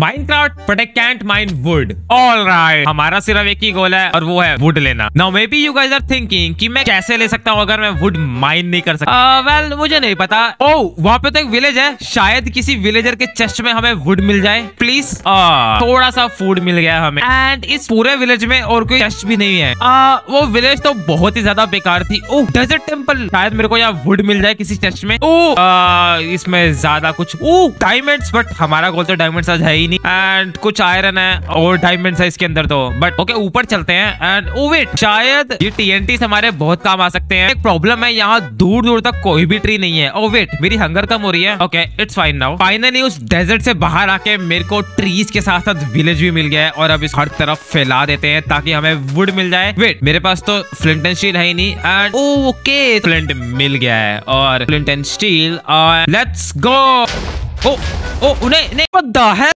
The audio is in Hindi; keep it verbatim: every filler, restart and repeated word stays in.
Minecraft but I can't mine wood. Alright, हमारा सिर्फ एक ही गोल है और वो है वुड लेना। Now maybe you guys are thinking कि मैं कैसे ले सकता हूँ अगर मैं वुड माइन नहीं कर सकता। वेल uh, well, मुझे नहीं पता। ओह, वहाँ पे तो एक विलेज है, शायद किसी विलेजर के चेस्ट में हमें वुड मिल जाए प्लीज। uh, थोड़ा सा फूड मिल गया हमें एंड इस पूरे विलेज में और कोई चेस्ट भी नहीं है। uh, वो विलेज तो बहुत ही ज्यादा बेकार थी। ओह, डेजर्ट टेंपल, शायद मेरे को यहाँ वुड मिल जाए किसी चेस्ट में। ओह, uh, इसमें ज्यादा कुछ ओह डायमंड्स, बट हमारा गोल तो डायमंड्स आज है ही नहीं। एंड कुछ आयरन है और डायमंड्स है इसके अंदर तो, बट ओके okay, ऊपर चलते हैं। एंड ओ वेट, शायद ये टीएनटी से हमारे बहुत काम आ सकते हैं। एक प्रॉब्लम है, यहाँ दूर दूर तक कोई भी ट्री नहीं है। ओ वेट, मेरी हंगर कम हो रही है। Okay, it's fine now. Finally उस डेजर्ट से बाहर आके मेरे को ट्रीज के साथ साथ विलेज भी मिल गया है और अब इस हर तरफ फैला देते हैं ताकि हमें वुड मिल जाए। वेट, मेरे पास तो फ्लिंट एंड स्टील है ही नहीं। एंड ओके, फ्लिंट मिल गया है और flint and steel, let's go. Oh oh, उन्हें नहीं, what the hell?